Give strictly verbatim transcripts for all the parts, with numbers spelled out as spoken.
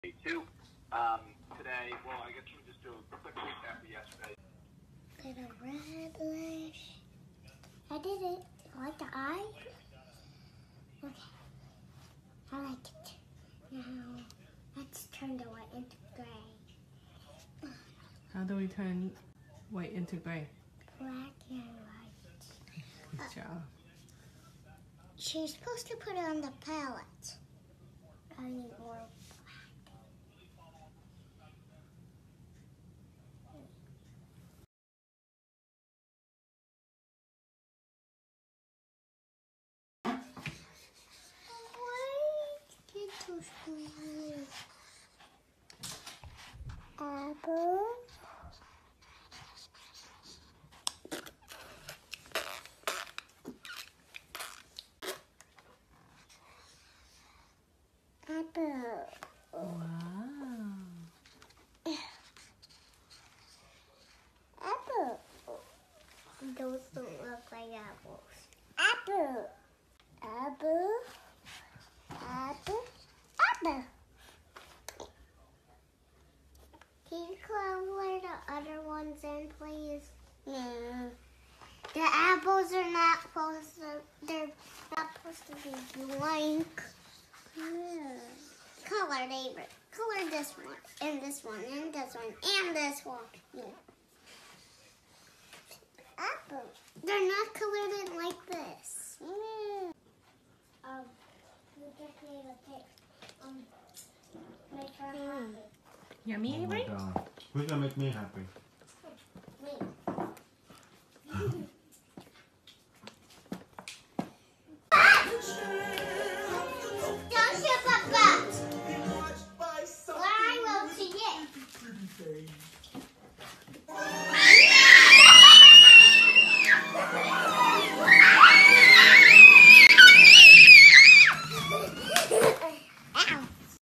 Two. Um, today, well, I guess we'll just do a quick recap of yesterday. Got a red lash. I did it. You like the eye? Okay. I like it. Now, let's turn the white into gray. How do we turn white into gray? Black and white. Good job. She's supposed to put it on the palette. I need more black. Apple. Apple. Wow. Apple. Those don't look like apples. Apple. Apple. Apple. Apple. Can you color the other ones in, please? Yeah. The apples are not supposed to, they're not supposed to be blank. Yeah. Color, neighbor. Color this one, and this one, and this one, and this one. Yeah. Apple. They're not colored in like this. Yeah. Um, we just need to take, um, make her Mm. happy. Yummy, Oh my Avery? god. Who's gonna make me happy? Me. Don't shoot Papa! Or I will see it. Ow.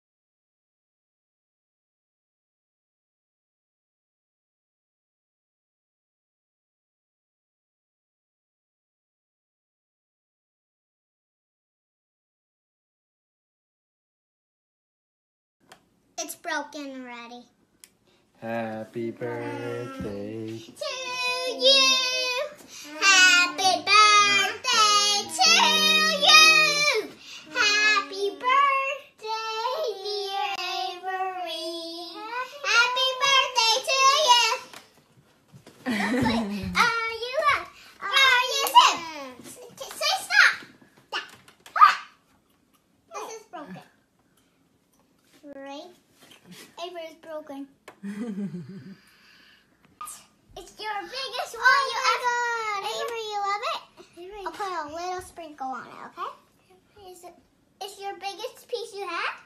It's broken already. Happy birthday. To you. Happy birthday to you. Happy birthday, dear Avery. Happy birthday to you. Are you up? Are you in? Say stop. Stop. This is broken. Right? Avery's broken. It's your biggest one oh, you ever. Avery, you love it? Avery. I'll put a little sprinkle on it, okay? Is it? It's your biggest piece you had?